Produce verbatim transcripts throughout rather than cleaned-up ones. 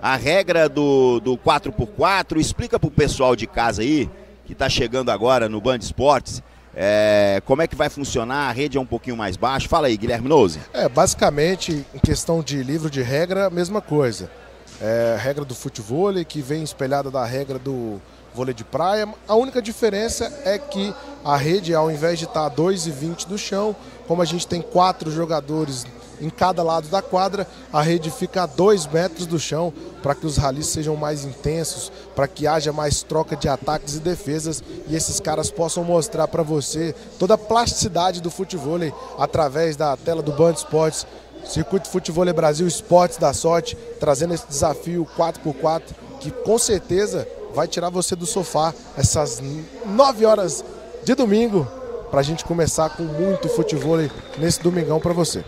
a regra do, do quatro por quatro, explica para o pessoal de casa aí, que está chegando agora no Band Esportes, é, como é que vai funcionar, a rede é um pouquinho mais baixa. Fala aí, Guilherme Nose. É, basicamente, em questão de livro de regra, mesma coisa. É, regra do futebol, que vem espelhada da regra do vôlei de praia. A única diferença é que a rede, ao invés de estar a dois e vinte do chão, como a gente tem quatro jogadores em cada lado da quadra, a rede fica a dois metros do chão, para que os ralis sejam mais intensos, para que haja mais troca de ataques e defesas, e esses caras possam mostrar para você toda a plasticidade do futebol através da tela do Band Esportes, Circuito Futevôlei Brasil Esportes da Sorte, trazendo esse desafio quatro por quatro, que com certeza vai tirar você do sofá essas nove horas de domingo, para a gente começar com muito futevôlei nesse domingão para você.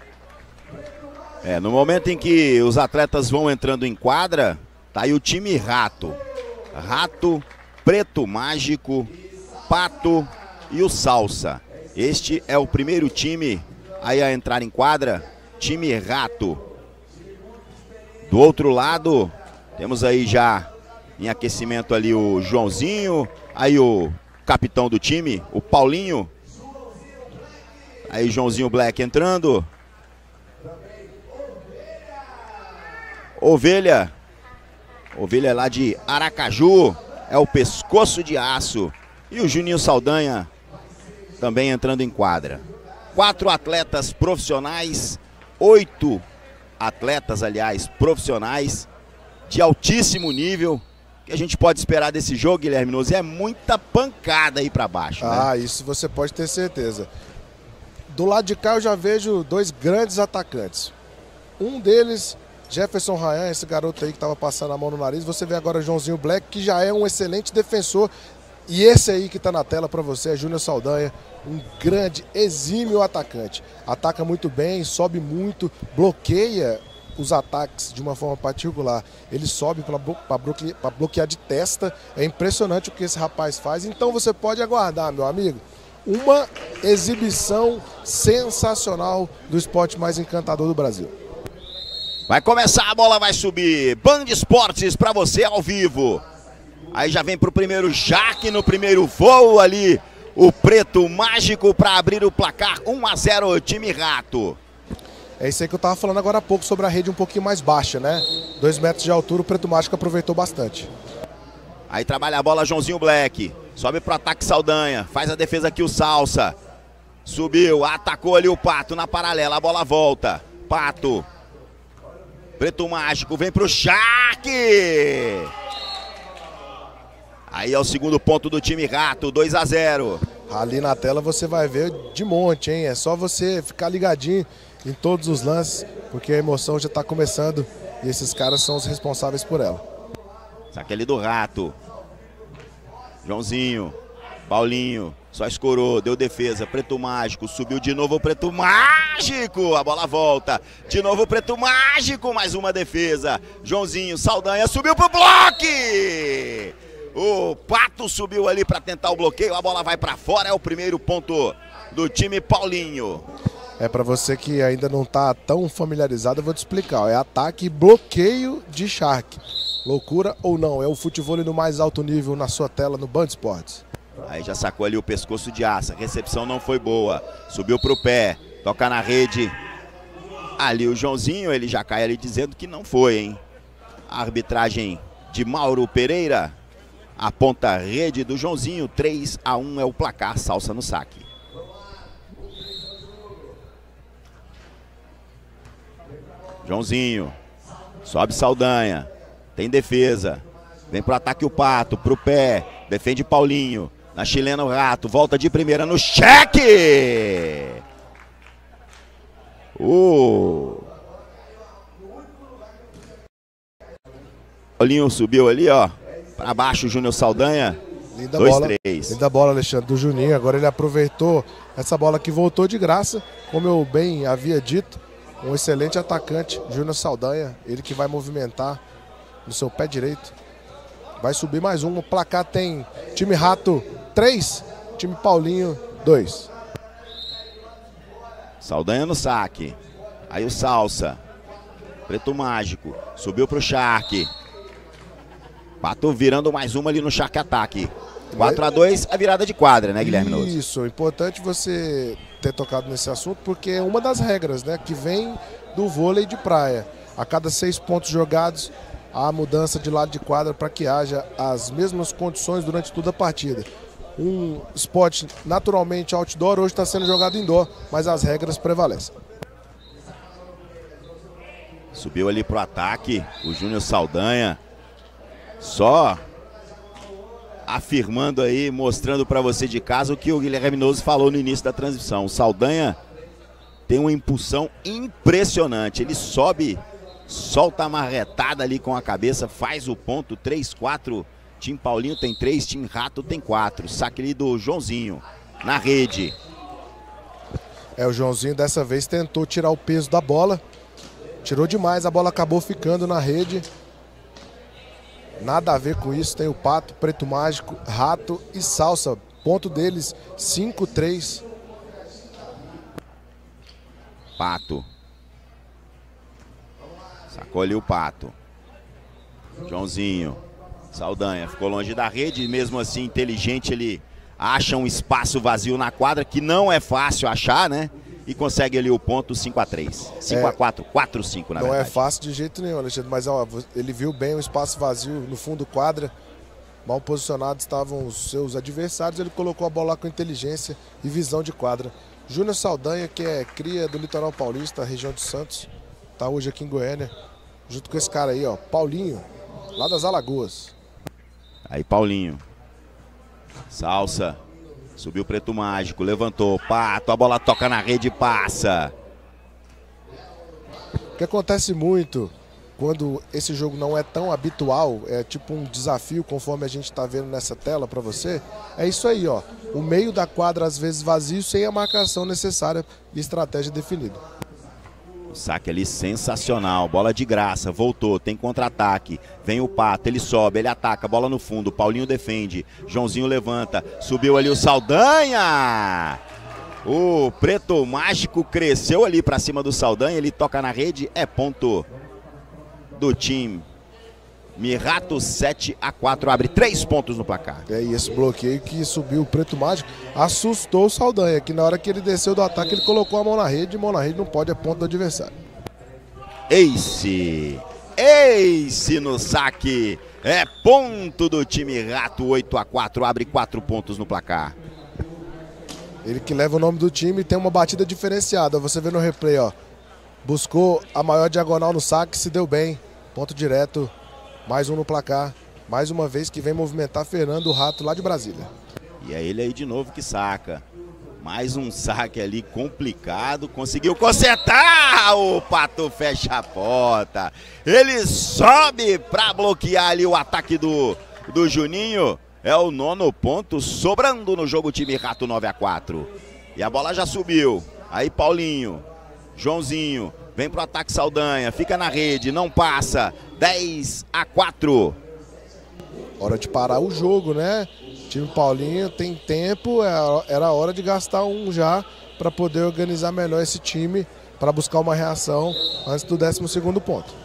É, no momento em que os atletas vão entrando em quadra, tá aí o time Rato. Rato, Preto Mágico, Pato e o Salsa. Este é o primeiro time aí a entrar em quadra, time Rato. Do outro lado, temos aí já em aquecimento ali o Joãozinho, aí o capitão do time, o Paulinho. Aí Joãozinho Black entrando. Ovelha, Ovelha lá de Aracaju, é o pescoço de aço. E o Juninho Saldanha também entrando em quadra. Quatro atletas profissionais, oito atletas, aliás, profissionais de altíssimo nível. O que a gente pode esperar desse jogo, Guilherme Nose, é muita pancada aí para baixo, né? Ah, isso você pode ter certeza. Do lado de cá eu já vejo dois grandes atacantes. Um deles, Jefferson Ryan, esse garoto aí que estava passando a mão no nariz. Você vê agora Joãozinho Black, que já é um excelente defensor. E esse aí que está na tela para você é Júnior Saldanha, um grande, exímio atacante. Ataca muito bem, sobe muito, bloqueia os ataques de uma forma particular. Ele sobe para bloquear, bloquear de testa. É impressionante o que esse rapaz faz. Então você pode aguardar, meu amigo, uma exibição sensacional do esporte mais encantador do Brasil. Vai começar, a bola vai subir. Band Esportes para você ao vivo. Aí já vem para o primeiro Jaque no primeiro voo ali. O Preto Mágico para abrir o placar. um a zero, time Rato. É isso aí que eu tava falando agora há pouco sobre a rede um pouquinho mais baixa, né? Dois metros de altura, o Preto Mágico aproveitou bastante. Aí trabalha a bola Joãozinho Black. Sobe pro ataque Saldanha. Faz a defesa aqui o Salsa. Subiu, atacou ali o Pato na paralela. A bola volta. Pato. Preto Mágico vem pro Jaque. Aí é o segundo ponto do time Rato, dois a zero. Ali na tela você vai ver de monte, hein? É só você ficar ligadinho em todos os lances, porque a emoção já está começando e esses caras são os responsáveis por ela. Saque ali do Rato. Joãozinho, Paulinho, só escorou, deu defesa, Preto Mágico, subiu de novo o Preto Mágico, a bola volta, de novo o Preto Mágico, mais uma defesa, Joãozinho, Saldanha, subiu pro bloco! O Pato subiu ali para tentar o bloqueio, a bola vai para fora, é o primeiro ponto do time Paulinho. É, para você que ainda não está tão familiarizado, eu vou te explicar, é ataque e bloqueio de Shark. Loucura ou não, é o futevôlei no mais alto nível na sua tela no Band Esportes. Aí já sacou ali o pescoço de aço, a recepção não foi boa, subiu pro pé, toca na rede. Ali o Joãozinho, ele já cai ali dizendo que não foi, hein? A arbitragem de Mauro Pereira aponta a rede do Joãozinho, três a um é o placar, Salsa no saque. Joãozinho, sobe Saldanha, tem defesa, vem pro ataque o Pato, pro pé, defende Paulinho, na chilena o Rato, volta de primeira no cheque! Uh. Paulinho subiu ali, ó, para baixo o Júnior Saldanha, linda dois, bola, três. Linda bola, Alexandre, do Juninho, agora ele aproveitou essa bola que voltou de graça, como eu bem havia dito, um excelente atacante, Júnior Saldanha, ele que vai movimentar no seu pé direito. Vai subir mais um, o placar tem time Rato três, time Paulinho dois. Saldanha no saque, aí o Salsa, Preto Mágico, subiu pro Shark. Pato virando mais uma ali no Shark Ataque. quatro a dois, a virada de quadra, né, Guilherme Noz? Isso, importante você ter tocado nesse assunto, porque é uma das regras, né, que vem do vôlei de praia. A cada seis pontos jogados, há mudança de lado de quadra para que haja as mesmas condições durante toda a partida. Um esporte naturalmente outdoor, hoje está sendo jogado indoor, mas as regras prevalecem. Subiu ali pro ataque o Júnior Saldanha. Só afirmando aí, mostrando para você de casa o que o Guilherme Noz falou no início da transmissão. O Saldanha tem uma impulsão impressionante. Ele sobe, solta a marretada ali com a cabeça, faz o ponto. três quatro. Tim Paulinho tem três, Tim Rato tem quatro. Saque ali do Joãozinho na rede. É, o Joãozinho dessa vez tentou tirar o peso da bola. Tirou demais, a bola acabou ficando na rede. Nada a ver com isso, tem o Pato, Preto Mágico, Rato e Salsa. Ponto deles, cinco três. Pato. Sacou ali o Pato. Joãozinho. Saldanha ficou longe da rede, mesmo assim inteligente, ele acha um espaço vazio na quadra, que não é fácil achar, né? E consegue ali o ponto cinco a três. cinco a quatro, quatro a cinco na não verdade. Não é fácil de jeito nenhum, Alexandre, mas ó, ele viu bem o espaço vazio no fundo do quadra. Mal posicionados estavam os seus adversários, ele colocou a bola lá com inteligência e visão de quadra. Júnior Saldanha, que é cria do Litoral Paulista, região de Santos, tá hoje aqui em Goiânia, junto com esse cara aí, ó, Paulinho, lá das Alagoas. Aí Paulinho. Salsa. Subiu o Preto Mágico, levantou, Pato, a bola toca na rede e passa. O que acontece muito quando esse jogo não é tão habitual, é tipo um desafio, conforme a gente está vendo nessa tela para você, é isso aí, ó. O meio da quadra às vezes vazio, sem a marcação necessária e estratégia definida. O saque ali sensacional, bola de graça, voltou, tem contra-ataque, vem o Pato, ele sobe, ele ataca, bola no fundo, Paulinho defende, Joãozinho levanta, subiu ali o Saldanha, o Preto Mágico cresceu ali pra cima do Saldanha, ele toca na rede, é ponto do time Mirato. Sete a quatro, abre três pontos no placar. É, e esse bloqueio que subiu o Preto Mágico assustou o Saldanha, que na hora que ele desceu do ataque ele colocou a mão na rede, e mão na rede não pode, é ponto do adversário. Ace, Ace no saque, é ponto do time Rato. Oito a quatro, abre quatro pontos no placar. Ele que leva o nome do time, tem uma batida diferenciada, você vê no replay, ó, buscou a maior diagonal no saque, se deu bem, ponto direto. Mais um no placar, mais uma vez que vem movimentar Fernando Rato lá de Brasília. E é ele aí de novo que saca. Mais um saque ali complicado, conseguiu consertar, o Pato fecha a porta. Ele sobe para bloquear ali o ataque do, do Juninho. É o nono ponto, sobrando no jogo time Rato. Nove a quatro. E a bola já subiu, aí Paulinho, Joãozinho. Vem pro ataque Saldanha, fica na rede, não passa. dez a quatro. Hora de parar o jogo, né? O time Paulinho tem tempo, era hora de gastar um já para poder organizar melhor esse time, para buscar uma reação antes do décimo segundo ponto.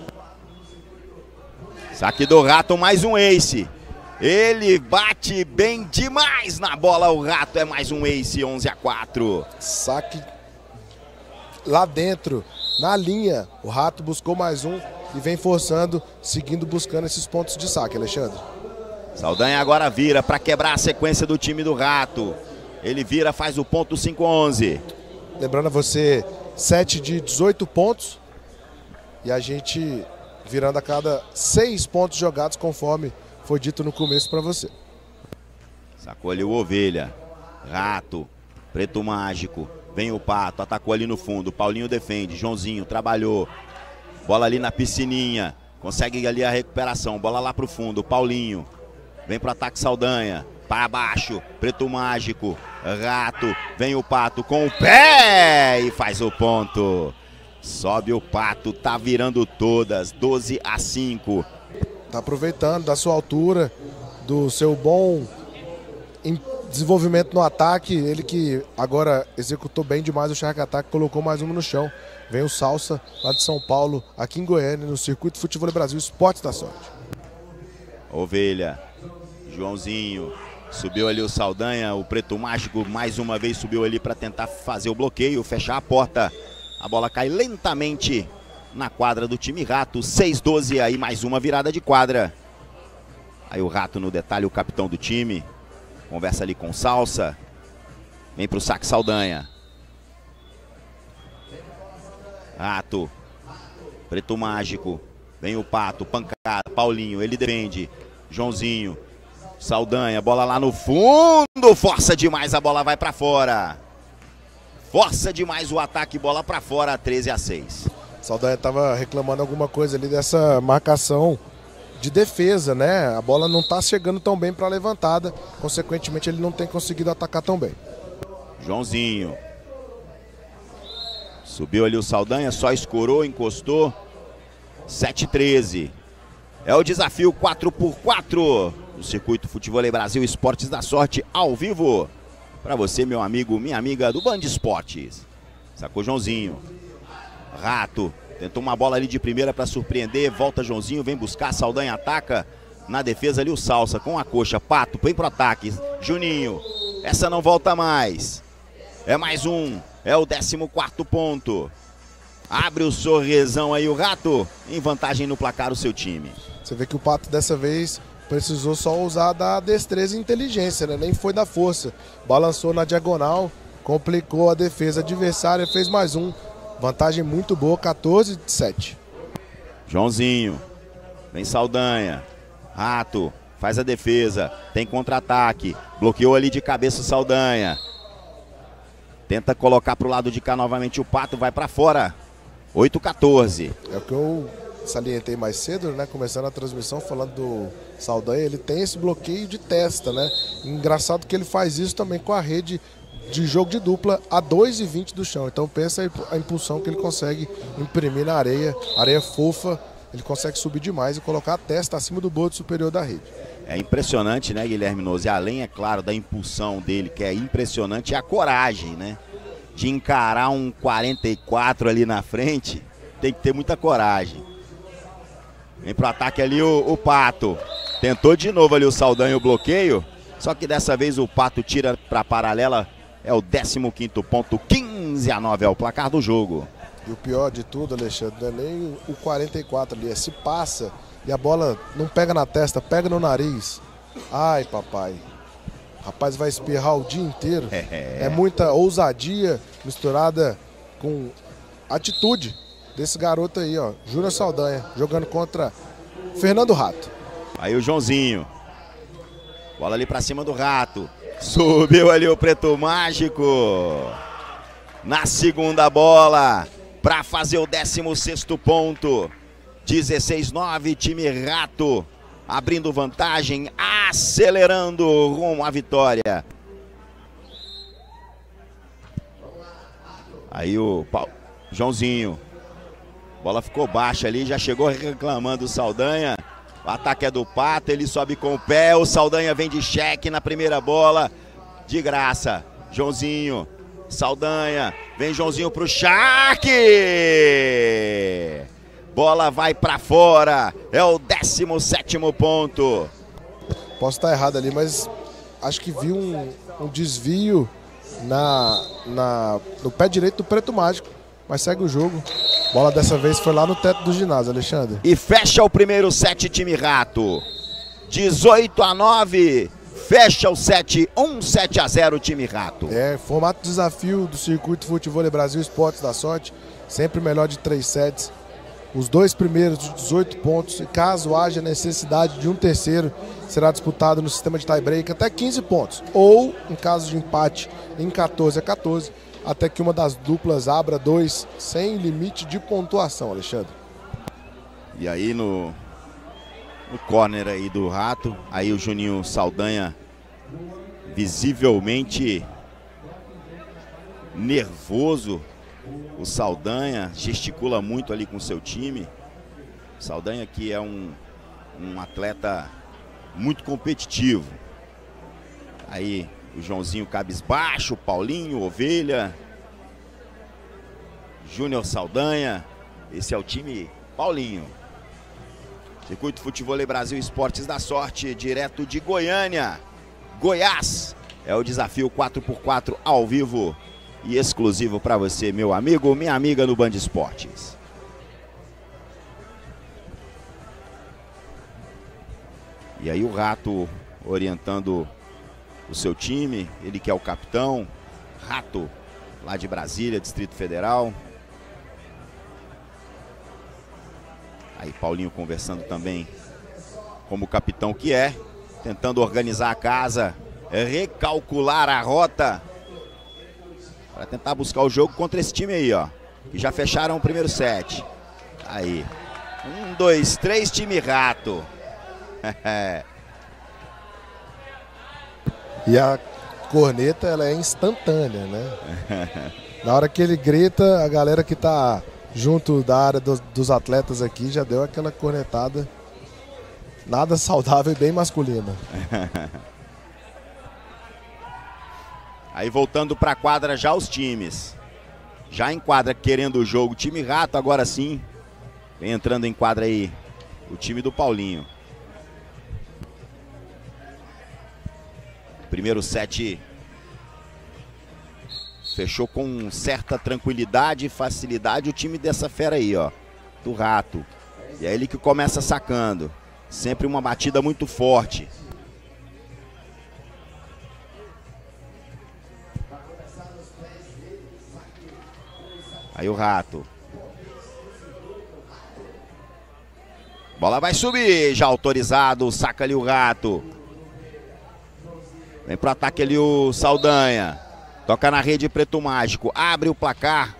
Saque do Rato, mais um ace. Ele bate bem demais na bola, o Rato é mais um ace. Onze a quatro. Saque lá dentro. Na linha, o Rato buscou mais um e vem forçando, seguindo buscando esses pontos de saque, Alexandre. Saldanha agora vira para quebrar a sequência do time do Rato. Ele vira, faz o ponto cinco a onze. Lembrando a você, sete de dezoito pontos. E a gente virando a cada seis pontos jogados, conforme foi dito no começo para você. Sacou ali o Ovelha. Rato, Preto Mágico. Vem o Pato, atacou ali no fundo, Paulinho defende, Joãozinho trabalhou, bola ali na piscininha, consegue ali a recuperação, bola lá pro fundo, Paulinho, vem pro ataque Saldanha, para baixo, Preto Mágico, Rato, vem o Pato com o pé e faz o ponto. Sobe o Pato, tá virando todas, doze a cinco. Tá aproveitando da sua altura, do seu bom desenvolvimento no ataque, ele que agora executou bem demais o Shark Attack, colocou mais uma no chão. Vem o Salsa, lá de São Paulo, aqui em Goiânia, no Circuito Futebol Brasil Esportes da Sorte. Ovelha, Joãozinho, subiu ali o Saldanha, o Preto Mágico mais uma vez subiu ali para tentar fazer o bloqueio, fechar a porta. A bola cai lentamente na quadra do time Rato, seis a doze, aí mais uma virada de quadra. Aí o Rato no detalhe, o capitão do time, conversa ali com o Salsa, vem para o saque Saldanha. Rato, Preto Mágico, vem o Pato, pancada, Paulinho, ele defende, Joãozinho, Saldanha, bola lá no fundo, força demais, a bola vai para fora. Força demais o ataque, bola para fora, treze a seis. Saldanha estava reclamando alguma coisa ali dessa marcação de defesa, né? A bola não está chegando tão bem para a levantada, consequentemente ele não tem conseguido atacar tão bem. Joãozinho. Subiu ali o Saldanha, só escorou, encostou. sete a treze. É o desafio quatro por quatro do Circuito Futebol Brasil Esportes da Sorte ao vivo. Para você, meu amigo, minha amiga do Band Esportes. Sacou Joãozinho. Rato. Tentou uma bola ali de primeira para surpreender. Volta Joãozinho, vem buscar. Saldanha ataca. Na defesa ali o Salsa com a coxa. Pato, vem pro ataque. Juninho. Essa não volta mais. É mais um. É o décimo quarto ponto. Abre o sorrisão aí o Rato. Em vantagem no placar o seu time. Você vê que o Pato dessa vez precisou só usar da destreza e inteligência, né? Nem foi da força. Balançou na diagonal. Complicou a defesa adversária. Fez mais um. Vantagem muito boa, quatorze a sete. Joãozinho. Vem Saldanha. Rato. Faz a defesa. Tem contra-ataque. Bloqueou ali de cabeça o Saldanha. Tenta colocar para o lado de cá novamente o Pato. Vai para fora. oito a quatorze. É o que eu salientei mais cedo, né? Começando a transmissão falando do Saldanha. Ele tem esse bloqueio de testa, né? Engraçado que ele faz isso também com a rede de jogo de dupla a dois e vinte do chão. Então pensa a impulsão que ele consegue imprimir na areia, areia fofa, ele consegue subir demais e colocar a testa acima do bordo superior da rede. É impressionante, né, Guilherme Nozzi? Além, é claro, da impulsão dele, que é impressionante, é a coragem, né? De encarar um quarenta e quatro ali na frente, tem que ter muita coragem. Vem pro ataque ali o, o Pato. Tentou de novo ali o Saldanha o bloqueio, só que dessa vez o Pato tira pra paralela. É o décimo quinto ponto, quinze a nove é o placar do jogo. E o pior de tudo, Alexandre, não é nem o quarenta e quatro ali, é se passa e a bola não pega na testa, pega no nariz. Ai, papai. Rapaz, vai espirrar o dia inteiro. É, é muita ousadia misturada com atitude desse garoto aí, ó. Júnior Saldanha, jogando contra Fernando Rato. Aí o Joãozinho. Bola ali pra cima do Rato. Subiu ali o Preto Mágico. Na segunda bola. Pra fazer o décimo sexto ponto. dezesseis a nove, time Rato. Abrindo vantagem, acelerando rumo à vitória. Aí o Paulo, Joãozinho. Bola ficou baixa ali, já chegou reclamando o Saldanha. O ataque é do Pato, ele sobe com o pé. O Saldanha vem de cheque na primeira bola. De graça. Joãozinho. Saldanha. Vem Joãozinho pro Shark. Bola vai pra fora. É o décimo sétimo ponto. Posso estar errado ali, mas acho que vi um, um desvio na, na, no pé direito do Preto Mágico. Mas segue o jogo. Bola dessa vez foi lá no teto do ginásio, Alexandre. E fecha o primeiro set, time Rato. dezoito a nove. Fecha o set, um sete a zero, time Rato. É, formato desafio do Circuito Futebol Brasil Esportes da Sorte. Sempre melhor de três sets. Os dois primeiros de dezoito pontos. E caso haja necessidade de um terceiro, será disputado no sistema de tie-break até quinze pontos. Ou, em caso de empate, em quatorze a quatorze. Até que uma das duplas abra dois sem limite de pontuação, Alexandre. E aí no, no corner aí do Rato, aí o Juninho Saldanha visivelmente nervoso. O Saldanha gesticula muito ali com o seu time. O Saldanha que é um, um atleta muito competitivo. Aí O Joãozinho cabisbaixo, Paulinho, Ovelha, Júnior Saldanha. Esse é o time Paulinho. Circuito Futevôlei Brasil Esportes da Sorte, direto de Goiânia, Goiás. É o desafio quatro por quatro ao vivo e exclusivo para você, meu amigo, minha amiga no Band Esportes. E aí o Rato orientando o seu time, ele que é o capitão, Rato, lá de Brasília, Distrito Federal. Aí Paulinho conversando também como capitão que é, tentando organizar a casa, recalcular a rota para tentar buscar o jogo contra esse time aí, ó, que já fecharam o primeiro set. Aí, um, dois, três, time Rato. E a corneta, ela é instantânea, né? Na hora que ele grita, a galera que tá junto da área dos, dos atletas aqui já deu aquela cornetada nada saudável e bem masculina. Aí voltando para a quadra já os times. Já em quadra querendo o jogo, time Rato agora sim. Vem entrando em quadra aí o time do Paulinho. Primeiro set fechou com certa tranquilidade e facilidade o time dessa fera aí, ó, do Rato. E é ele que começa sacando. Sempre uma batida muito forte. Aí o Rato. Bola vai subir, já autorizado, saca ali o Rato. Vem pro ataque ali o Saldanha. Toca na rede Preto Mágico. Abre o placar.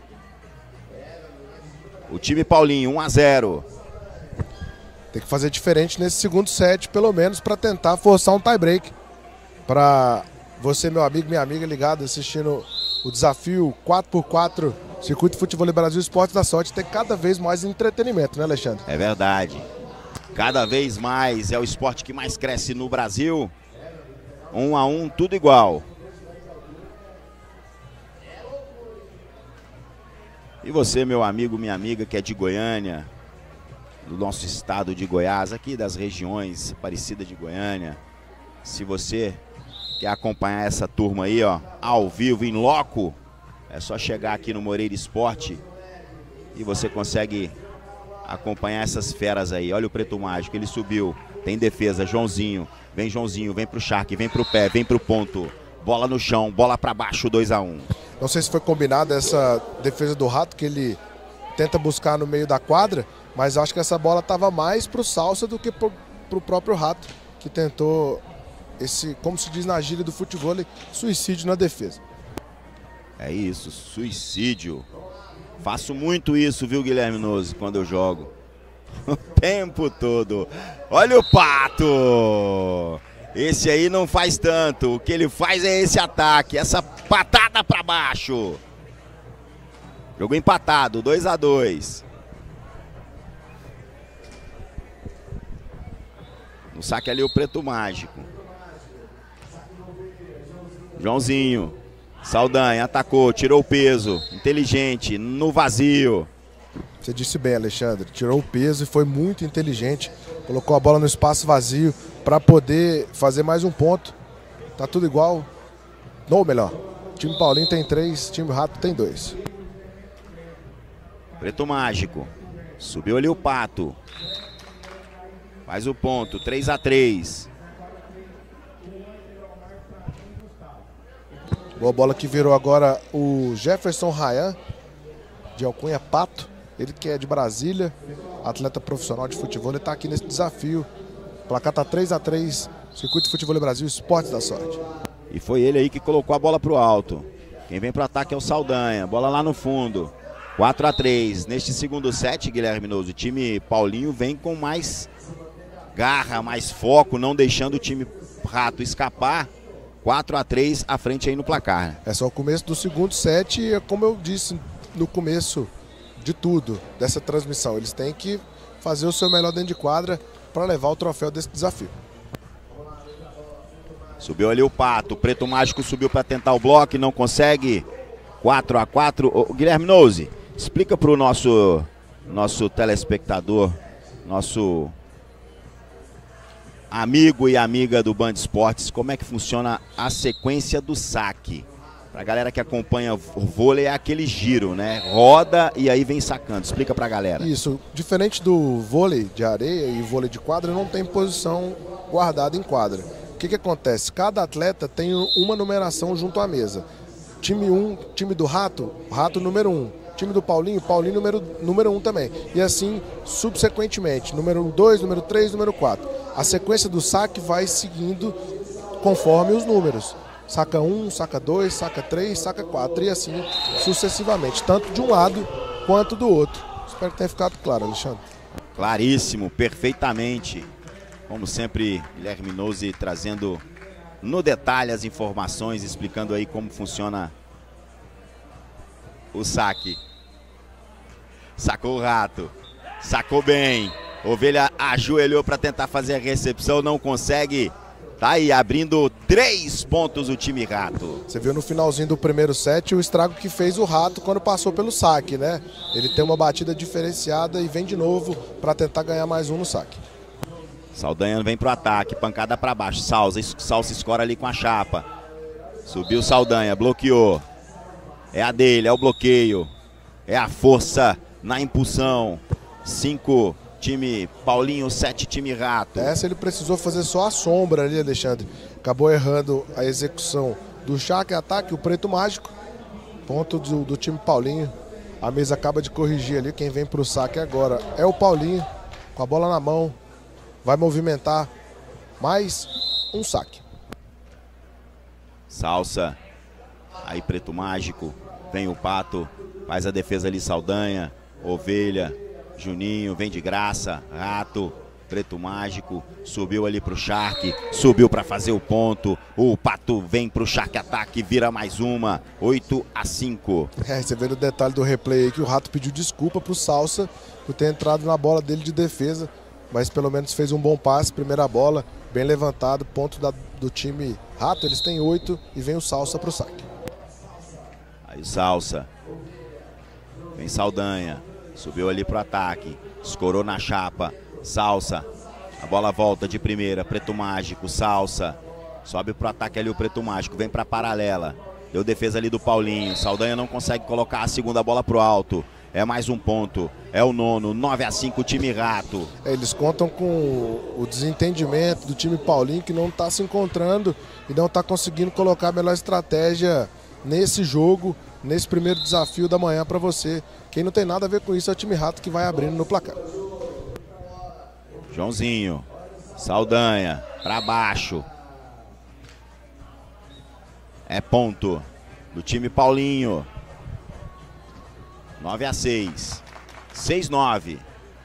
O time Paulinho, um a zero. Tem que fazer diferente nesse segundo set, pelo menos, para tentar forçar um tie-break. Para você, meu amigo, minha amiga, ligado, assistindo o desafio quatro por quatro, Circuito Futevôlei Brasil Esportes da Sorte, ter cada vez mais entretenimento, né, Alexandre? É verdade. Cada vez mais é o esporte que mais cresce no Brasil. Um a um, tudo igual. E você, meu amigo, minha amiga, que é de Goiânia, do nosso estado de Goiás, aqui das regiões parecidas de Goiânia, se você quer acompanhar essa turma aí, ó, ao vivo, em loco, é só chegar aqui no Moreira Esporte e você consegue acompanhar essas feras aí. Olha o Preto Mágico, ele subiu, tem defesa, Joãozinho, vem Joãozinho, vem pro Shark, vem pro pé, vem pro ponto, bola no chão, bola pra baixo, dois a um. Não sei se foi combinada essa defesa do Rato, que ele tenta buscar no meio da quadra, mas acho que essa bola estava mais pro Salsa do que pro, pro próprio Rato, que tentou esse, como se diz na gíria do futevôlei, suicídio na defesa. É isso, suicídio. Faço muito isso, viu, Guilherme Nozzi, quando eu jogo. O tempo todo. Olha o Pato! Esse aí não faz tanto. O que ele faz é esse ataque, essa patada pra baixo. Jogo empatado, dois a dois. No saque ali o Preto Mágico. Joãozinho. Saldanha atacou, tirou o peso. Inteligente, no vazio. Você disse bem, Alexandre. Tirou o peso e foi muito inteligente. Colocou a bola no espaço vazio para poder fazer mais um ponto. Tá tudo igual. Ou melhor, o time Paulinho tem três, o time Rato tem dois. Preto Mágico. Subiu ali o Pato. Faz o ponto, três a três. Boa bola que virou agora o Jefferson Ryan, de Alcunha Pato. Ele que é de Brasília, atleta profissional de futebol, ele está aqui nesse desafio. O placar está três a três, Circuito Futevôlei Brasil Esportes da Sorte. E foi ele aí que colocou a bola para o alto. Quem vem para o ataque é o Saldanha, bola lá no fundo. quatro a três. Neste segundo set, Guilherme Nozzi, o time Paulinho vem com mais garra, mais foco, não deixando o time Rato escapar. quatro a três à frente aí no placar. É só o começo do segundo set e, como eu disse no começo de tudo, dessa transmissão, eles têm que fazer o seu melhor dentro de quadra para levar o troféu desse desafio. Subiu ali o Pato, o Preto Mágico subiu para tentar o bloco e não consegue. quatro a quatro. Ô, Guilherme Nose, explica para o nosso, nosso telespectador, nosso amigo e amiga do Band Esportes, como é que funciona a sequência do saque. Pra galera que acompanha o vôlei é aquele giro, né? Roda e aí vem sacando. Explica pra galera. Isso, diferente do vôlei de areia e vôlei de quadra, não tem posição guardada em quadra. O que que acontece? Cada atleta tem uma numeração junto à mesa. Time um, time do Rato, Rato número um. Time do Paulinho, Paulinho número, número um também. E assim, subsequentemente, número dois, número três, número quatro. A sequência do saque vai seguindo conforme os números. Saca um, saca dois, saca três, saca quatro e assim sucessivamente, tanto de um lado quanto do outro. Espero que tenha ficado claro, Alexandre. Claríssimo, perfeitamente. Como sempre, Guilherme Nose trazendo no detalhe as informações, explicando aí como funciona o saque. Sacou o Rato, sacou bem. Ovelha ajoelhou para tentar fazer a recepção, não consegue. Tá aí, abrindo três pontos o time Rato. Você viu no finalzinho do primeiro set o estrago que fez o Rato quando passou pelo saque, né? Ele tem uma batida diferenciada e vem de novo para tentar ganhar mais um no saque. Saldanha vem pro ataque, pancada para baixo. Salsa, Salsa escora ali com a chapa. Subiu Saldanha, bloqueou. É a dele, é o bloqueio. É a força na impulsão. Cinco. Time Paulinho, sete time Rato. Essa ele precisou fazer só a sombra ali, Alexandre. Acabou errando a execução do Chaque, ataque, o Preto Mágico. Ponto do, do time Paulinho. A mesa acaba de corrigir ali. Quem vem para o saque agora é o Paulinho. Com a bola na mão. Vai movimentar mais um saque. Salsa. Aí Preto Mágico. Vem o Pato. Faz a defesa ali, Saldanha. Ovelha. Juninho, vem de graça, Rato, Preto Mágico, subiu ali pro Shark, subiu para fazer o ponto, o Pato vem pro Shark ataque, vira mais uma, oito a cinco. É, você vê no detalhe do replay aí que o Rato pediu desculpa pro Salsa por ter entrado na bola dele de defesa, mas pelo menos fez um bom passe, primeira bola, bem levantado, ponto da, do time Rato, eles têm oito e vem o Salsa pro saque. Aí Salsa, vem Saldanha. Subiu ali pro ataque, escorou na chapa, Salsa, a bola volta de primeira, Preto Mágico, Salsa, sobe pro ataque ali o Preto Mágico, vem pra paralela, deu defesa ali do Paulinho, Saldanha não consegue colocar a segunda bola pro alto, é mais um ponto, é o nono, nove a cinco time Rato. É, eles contam com o desentendimento do time Paulinho que não tá se encontrando e não tá conseguindo colocar a melhor estratégia nesse jogo, nesse primeiro desafio da manhã para você. Quem não tem nada a ver com isso é o time Rato que vai abrindo no placar. Joãozinho, Saldanha, para baixo. É ponto do time Paulinho. nove a seis. seis a nove.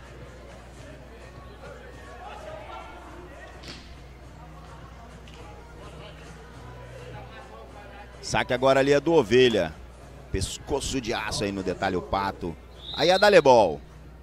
Saque agora ali é do Ovelha. Pescoço de aço aí no detalhe o Pato. Aí a Dalebol.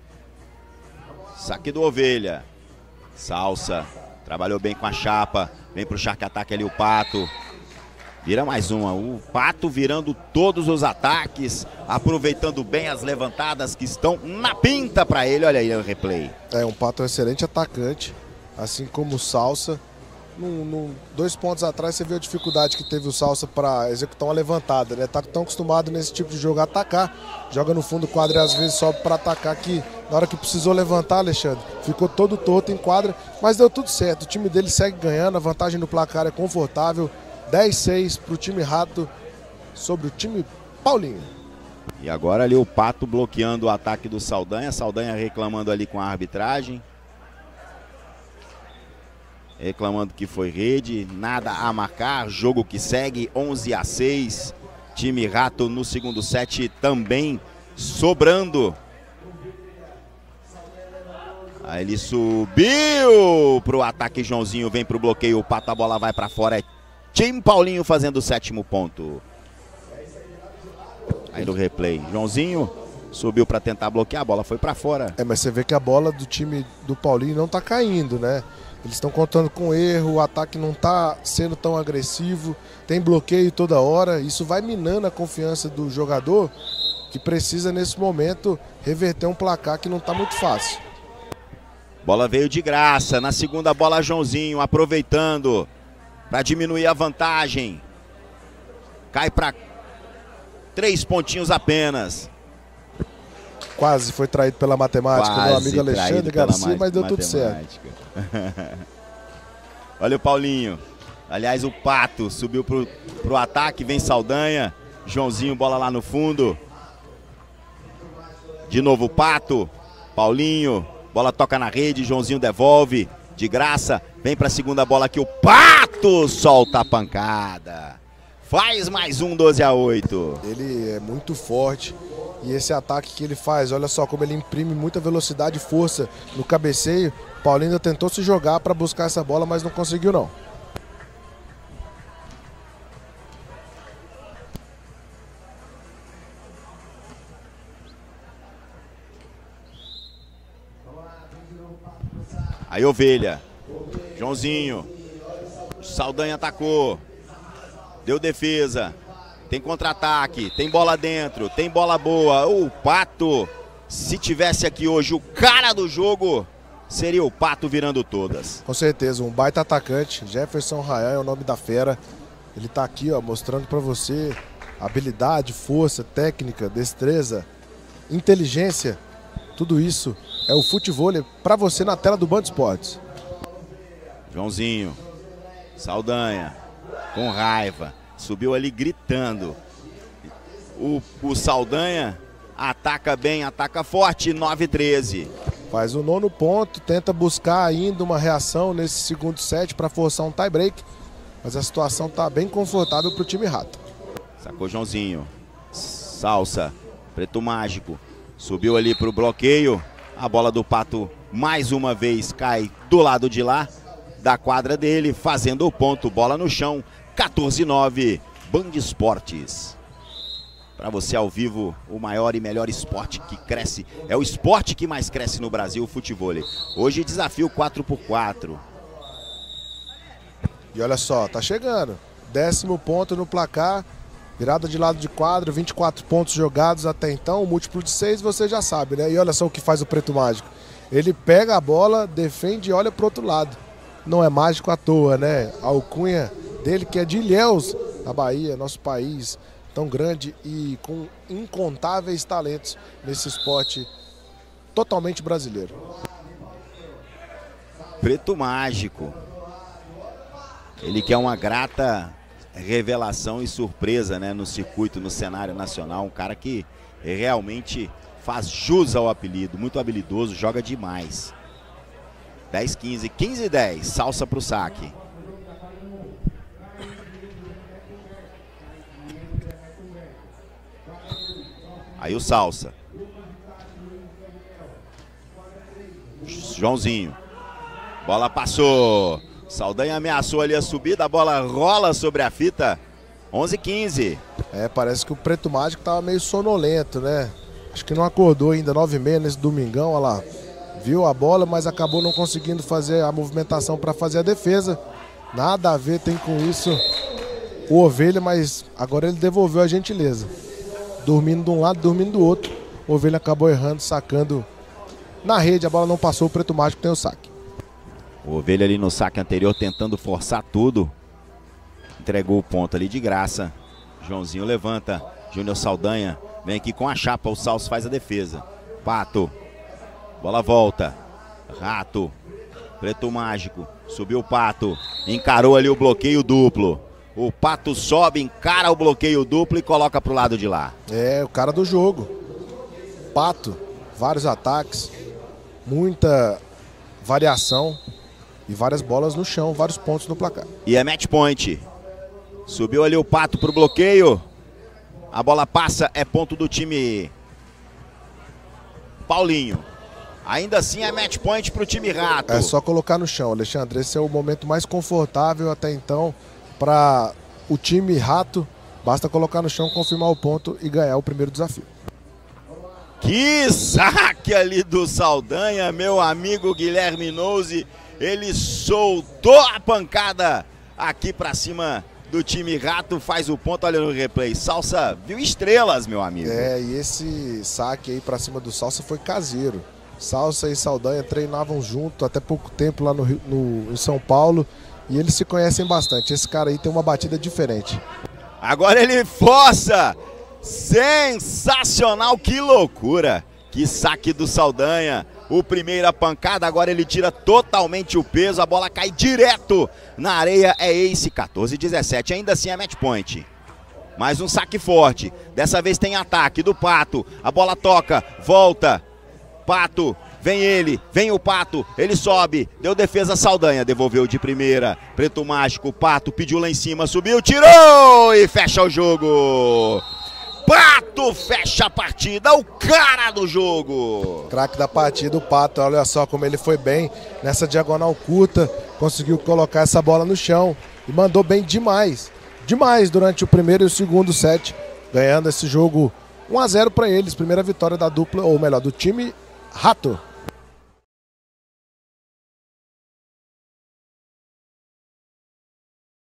Saque do Ovelha. Salsa. Trabalhou bem com a chapa. Vem pro Shark ataque ali o Pato. Vira mais uma. O Pato virando todos os ataques. Aproveitando bem as levantadas que estão na pinta para ele. Olha aí o replay. É, um Pato é um excelente atacante. Assim como o Salsa. Num, num, dois pontos atrás você viu a dificuldade que teve o Salsa para executar uma levantada, né? Tá tão acostumado nesse tipo de jogo a atacar, joga no fundo do quadro e às vezes sobe para atacar que na hora que precisou levantar, Alexandre, ficou todo torto em quadra, mas deu tudo certo, o time dele segue ganhando, a vantagem do placar é confortável, dez a seis para o time Rato sobre o time Paulinho. E agora ali o Pato bloqueando o ataque do Saldanha, Saldanha reclamando ali com a arbitragem. Reclamando que foi rede, nada a marcar, jogo que segue, onze a seis. Time Rato no segundo set também sobrando. Aí ele subiu pro ataque, Joãozinho vem pro bloqueio, o Pato, a bola vai para fora. É time Paulinho fazendo o sétimo ponto. Aí no replay, Joãozinho subiu para tentar bloquear, a bola foi para fora. É, mas você vê que a bola do time do Paulinho não tá caindo, né? Eles estão contando com erro, o ataque não está sendo tão agressivo, tem bloqueio toda hora. Isso vai minando a confiança do jogador, que precisa nesse momento reverter um placar que não está muito fácil. Bola veio de graça, na segunda bola Joãozinho aproveitando para diminuir a vantagem. Cai para três pontinhos apenas. Quase foi traído pela matemática, Quase meu amigo Alexandre Garcia, mas deu tudo certo. Olha o Paulinho. Aliás, o Pato subiu pro, pro ataque, vem Saldanha. Joãozinho, bola lá no fundo. De novo o Pato. Paulinho, bola toca na rede, Joãozinho devolve. De graça, vem pra segunda bola aqui o Pato. Solta a pancada. Faz mais um doze a oito. Ele é muito forte. E esse ataque que ele faz, olha só como ele imprime muita velocidade e força no cabeceio. Paulinho ainda tentou se jogar para buscar essa bola, mas não conseguiu não. Aí Ovelha, Joãozinho, Saldanha atacou, deu defesa. Tem contra-ataque, tem bola dentro, tem bola boa. O Pato, se tivesse aqui hoje o cara do jogo, seria o Pato virando todas. Com certeza, um baita atacante. Jefferson Ryan é o nome da fera. Ele tá aqui, ó, mostrando para você habilidade, força, técnica, destreza, inteligência. Tudo isso é o futevôlei para você na tela do Band Esportes. Joãozinho, Saldanha, com raiva. Subiu ali gritando. O, o Saldanha ataca bem, ataca forte, nove a treze. Faz o nono ponto, tenta buscar ainda uma reação nesse segundo set para forçar um tie break. Mas a situação está bem confortável para o time Rato. Sacou Joãozinho. Salsa, Preto Mágico. Subiu ali para o bloqueio. A bola do Pato mais uma vez cai do lado de lá da quadra dele, fazendo o ponto. Bola no chão. quatorze a nove, Band Esportes. Para você ao vivo, o maior e melhor esporte que cresce. É o esporte que mais cresce no Brasil, o futevôlei. Hoje desafio quatro por quatro. E olha só, tá chegando. Décimo ponto no placar. Virada de lado de quadro, vinte e quatro pontos jogados até então. O múltiplo de seis você já sabe, né? E olha só o que faz o Preto Mágico. Ele pega a bola, defende e olha pro outro lado. Não é mágico à toa, né? A alcunha dele, que é de Ilhéus, na Bahia, nosso país tão grande e com incontáveis talentos nesse esporte totalmente brasileiro. Preto Mágico. Ele que é uma grata revelação e surpresa, né, no circuito, no cenário nacional. Um cara que realmente faz jus ao apelido, muito habilidoso, joga demais. dez a quinze, quinze a dez, salsa pro saque. Aí o Salsa. Joãozinho. Bola passou. Saldanha ameaçou ali a subida. A bola rola sobre a fita. onze a quinze. É, parece que o Preto Mágico tava meio sonolento, né? Acho que não acordou ainda, nove e meia nesse domingão, olha lá. Viu a bola, mas acabou não conseguindo fazer a movimentação para fazer a defesa. Nada a ver tem com isso o Ovelha, mas agora ele devolveu a gentileza. Dormindo de um lado, dormindo do outro. O Ovelha acabou errando, sacando na rede. A bola não passou, o Preto Mágico tem o saque. O Ovelha ali no saque anterior tentando forçar tudo. Entregou o ponto ali de graça. Joãozinho levanta. Júnior Saldanha vem aqui com a chapa. O Salso faz a defesa. Pato. Bola volta. Rato. Preto Mágico. Subiu o Pato. Encarou ali o bloqueio duplo. O Pato sobe, encara o bloqueio duplo e coloca pro lado de lá. É, o cara do jogo. Pato, vários ataques, muita variação e várias bolas no chão, vários pontos no placar. E é match point. Subiu ali o Pato pro bloqueio. A bola passa, é ponto do time Paulinho. Ainda assim é match point pro time Rato. É só colocar no chão, Alexandre. Esse é o momento mais confortável até então para o time Rato. Basta colocar no chão, confirmar o ponto e ganhar o primeiro desafio. Que saque ali do Saldanha, meu amigo Guilherme Nozzi. Ele soltou a pancada aqui pra cima do time Rato, faz o ponto, olha no replay. Salsa viu estrelas, meu amigo. É, e esse saque aí pra cima do Salsa foi caseiro. Salsa e Saldanha treinavam junto até pouco tempo lá no, Rio, no em São Paulo e eles se conhecem bastante. Esse cara aí tem uma batida diferente. Agora ele força! Sensacional, que loucura! Que saque do Saldanha. O primeira pancada, agora ele tira totalmente o peso, a bola cai direto na areia, é ace, quatorze a dezessete, ainda assim é match point. Mais um saque forte, dessa vez tem ataque do Pato, a bola toca, volta, Pato, vem ele, vem o Pato, ele sobe, deu defesa Saldanha, devolveu de primeira, Preto Mágico, Pato pediu lá em cima, subiu, tirou e fecha o jogo. Pato fecha a partida, o cara do jogo. Craque da partida, o Pato, olha só como ele foi bem nessa diagonal curta, conseguiu colocar essa bola no chão e mandou bem demais, demais durante o primeiro e o segundo set, ganhando esse jogo um a zero para eles, primeira vitória da dupla, ou melhor, do time Rato.